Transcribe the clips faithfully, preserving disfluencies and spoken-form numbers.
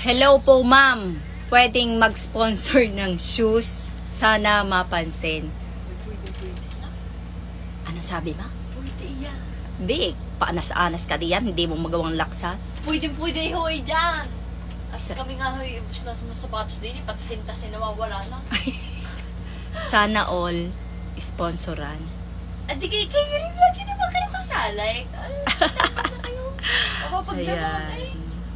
Hello po, ma'am. Pwedeng mag-sponsor ng shoes. Sana mapansin. Ano sabi ma? Pwede yan. Big, paanas-anas ka diyan. Hindi mo magawang laksa. Pwede, pwede hoy dyan. Kasi kami nga hoy, ubus na sa sapatos din. Pati sintas na nawawala na. Sana all sponsoran. At di kayo, kayo rin lagi naman kayo kasalay. Ay, tama na kayo. Mapapaglaman eh.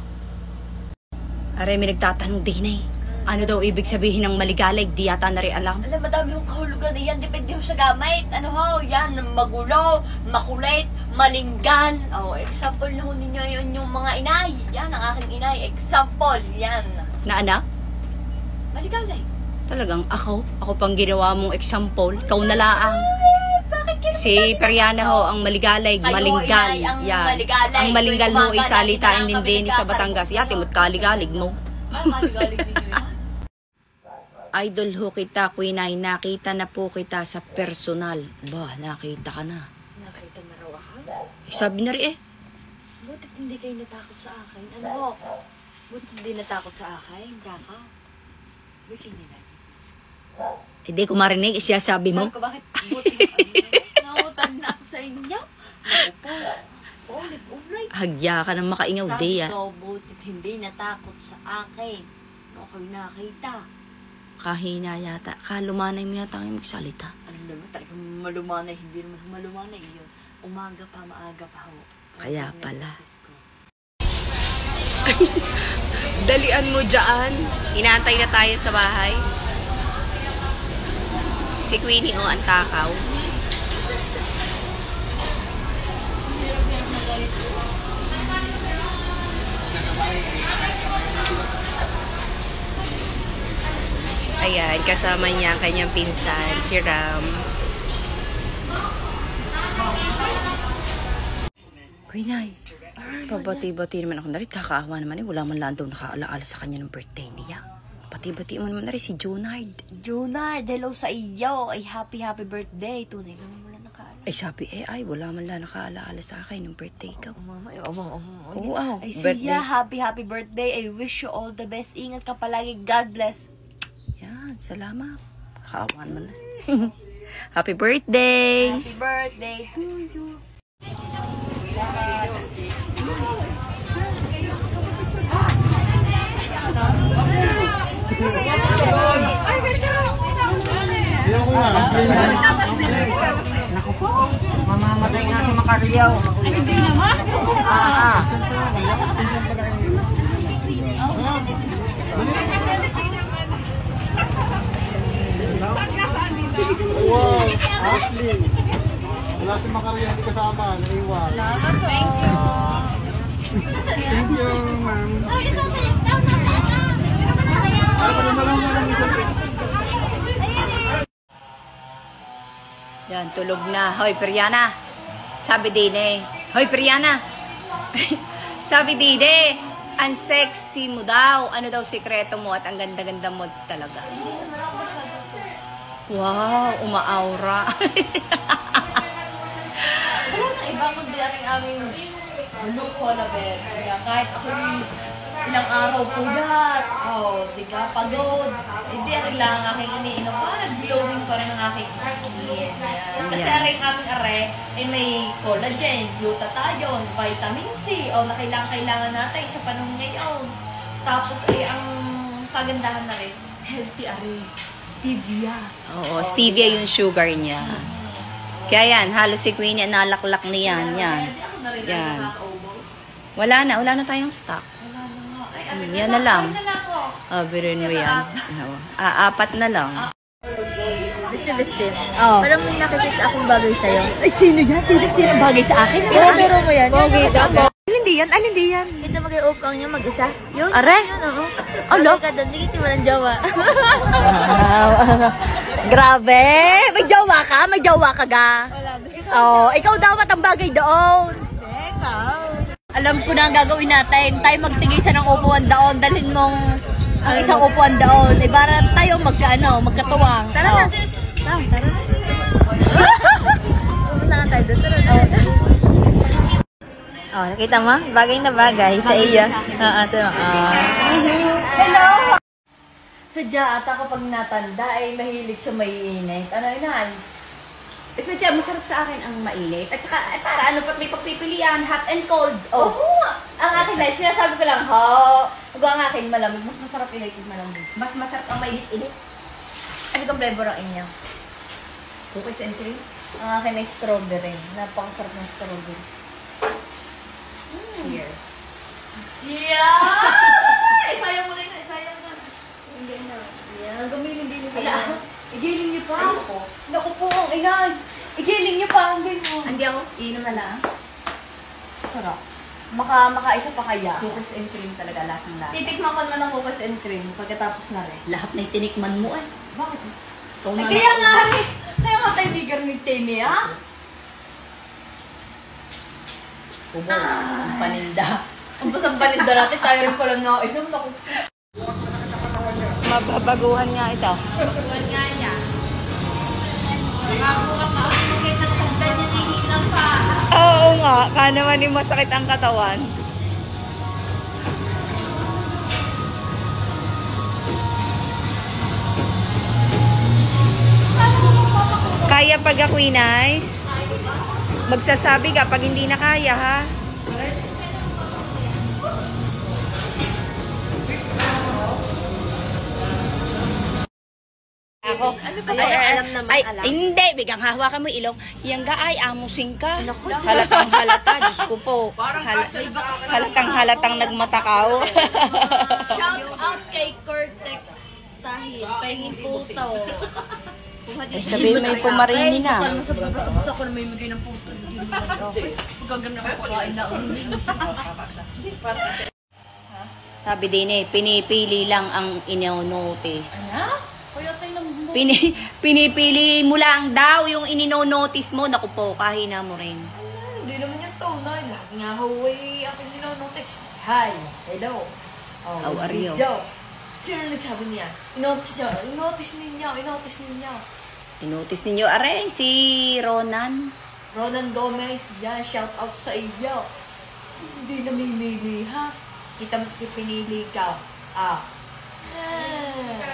Aray, may nagtatanong din eh. Ano daw ibig sabihin ng maligalig? Di yata na rin alam. Alam, madami yung kahulugan na yan. Depende ho sa gamit. Ano ho, yan, magulo, makulit, malinggan. Oh, example na ho ninyo yun yung mga inay. Yan, ang aking inay. Example, yan. Na anak? Maligalig. Talagang ako? Ako pang ginawa mong example? Ikaw na laang. Bakit kayo? Si Periana ho, ang maligalig, Kayo, malinggan. inay, ang Yan. maligalig. Ang malinggan Tuwing ho, umaga, isalitain lagi din na lang din kami sa Batangas. nagkakaroon Yati, mo't kaligalig mo. Ah, maligalig ninyo yan. Idol ho kita, Queen ay nakita na po kita sa personal. Ba, nakita ka na. Nakita na raw ako? Eh, sabi na rin eh. Butit hindi kayo natakot sa akin. Ano ho? Butit hindi natakot sa akin. Kaka. Wiki nila. Eh di ko marinig, siya sabi mo. Sabi ko, bakit butit? Nautan na ako sa inyo. Ako po. Ulit, ulit. Hagya ka ng makaingaw, Sabi di ah. ko, butit hindi natakot sa akin. Ano kayo nakita? Kahina yata. Kalumanay mo yata kayo magsalita. Ano naman, talagang malumanay. Hindi naman malumanay yun. Umaga pa, maaga pa ho. Kaya pala. Ko. Dalian mo dyan. Inaantay na tayo sa bahay. Si Queenie o ang takaw. Ayan, kasama niya ang kanyang pinsan, si Ram. Queenay, pabati-bati naman ako na rin. Kakaawa naman eh. Wala man lang daw nakaalaala sa kanya ng birthday niya. Pati-bati mo naman na rin si Junard. Junard, hello sa iyo. Ay, happy, happy birthday. Tunay naman wala nakaalaala. Ay sabi eh, ay wala man lang nakaalaala sa akin ng birthday ko. Oh, mama, ay, oh, mama, oh, Oo, oh, ay, birthday. siya, happy, happy birthday. I wish you all the best. Ingat ka palagi. God bless. Yan, salamat. Kakaawa naman na. Happy birthday! Happy birthday to you. Naku po, mamamatay nga si Macaryaw. Ay, hindi naman? Ah, ah. Wow, Ashley. Wala si Macaryaw, hindi kasama. Naiwan. Thank you. Thank you, ma'am. Yan, tulog na. Hoy, Periana. Sabi din eh. Hoy, Periana. Sabi din eh. Ang sexy mo daw. Ano daw sikreto mo at ang ganda-ganda mo talaga. Hindi naman ako masyado sexy. Wow, umaaura. Wala na iba kundi aking aming look ko na bed. Kahit ako ilang araw puyat. Oh, di ka pagod. Hindi rin lang ang aking iniinom. Parang glowing pa rin ang aking skin. Yan. Kasi Yeah. aring aming are, ay may collagen, glutathione, vitamin C. O, na kailangan-kailangan natin sa panahon ngayon. Tapos ay ang kagandahan na rin, healthy are, stevia. Oo, stevia yung sugar niya. Kaya yan, halos si Queenie nalaklak niyan. Yan. Hindi ako na rin Yan. nakaka-ubos. Wala na, wala na tayong stock. Wala na nga. Ay, Hmm, ano yan na lang. Ay, na lang ako. Ah, biruin mo yan. Oo. Ah, apat na lang. Beste, beste. Oh. Parang may nakikita akong bagay sa'yo. Ay, sino yan? Sino, sino bagay sa akin? Oo, pero mo yan. Bagay Yan, sa ano, akin. Hindi yan, ah, hindi yan. Ito mag-i-upang niya mag-isa. Yun, Are? yun, oo. Alo? Bagay ka doon, hindi kita walang jowa. Grabe! May jowa ka? May jowa ka ga? Wala. Oh, ikaw dapat ang bagay doon. Ikaw. Alam ko na ang gagawin natin. Tayo magtigisa ng upuan doon. Dalhin mong ang isang upuan doon. Eh, para tayo magkaano, magkatuwang. Tara Oh. na. Tara, tara. Pumunta nga tayo doon. Tara, tara. Oh, nakita mo? Bagay na bagay sa iyo. Oo, ito. Ah. Hello! Sadya ata kapag natanda ay mahilig sa maiinit. Ano yun? Eh, sadya, masarap sa akin ang mainit. At saka, eh, para ano pa't may pagpipilian, hot and cold. Oo. Oh, Ang akin na, sinasabi ko lang, ho, huwag ang akin malamig. Mas masarap init yung malamig. mas masarap ang mainit-init. Ano kang flavor ang inyo? Cookies and cream. Ang akin ay strawberry. Napakasarap ng strawberry. Cheers. Yeah! Isayang mo na yun, isayang mo na. Hindi na. Yan, gumilin-bilin kayo. Ala. Igiling niyo pa. Ayoko. Naku po, ang inay. Igiling niyo pa, ang mo. Hindi ako, iinom na lang. Sarap. Maka, makaisa pa kaya. Cookies and cream talaga, lasang lasa. Titikman ko naman ng cookies and cream pagkatapos na rin. Lahat na itinikman mo ay. Bakit? Ikaw Ay, na kaya na- nga, hari. Kaya nga tayo bigger ni Temi, ha? Ubos, ang paninda. Ang basang paninda natin, tayo rin pala na inom. Naku. Mababaguhan nga ito. Buwan nga niya. Nakabukas na ako, makita na tagdan niya nihina pa. Oo nga, kaya naman yung masakit ang katawan. Kaya pag ako inay, magsasabi ka pag hindi na kaya ha. Ako. Ano ba yan? Alam naman, ay, alam. Hindi, bigang hawakan mo ilong. Yang ga ay amusin ka. Halatang halata, Diyos ko po. Hal- halatang halatang nagmatakaw. Shout out kay Cortex Tahil. Pahingin puto. Ay, sabihin mo yung pumarini na. Bukal mo sa baba, gusto ko na may magay ng puto. Hindi mo Pagkaganda ko pakain na ulit. Sabi din eh, pinipili lang ang ino-notice. Ha? Kaya tayo ng Pini, pinipili mo lang daw yung inino-notice mo. Naku po, kahina mo rin. Hindi naman yung tunay. Lahat nga huwag ako ninonotice. Hi, hello. Oh, How are you? video. Sino nagsabi niya? Inotice niya. Inotice ninyo. Inotice ninyo. Tinotice ninyo, are, si Ronan. Ronan Gomez, yan, shout out sa iyo. Hindi na mimili, ha? Kita mo pinili ka. Ah. Ah.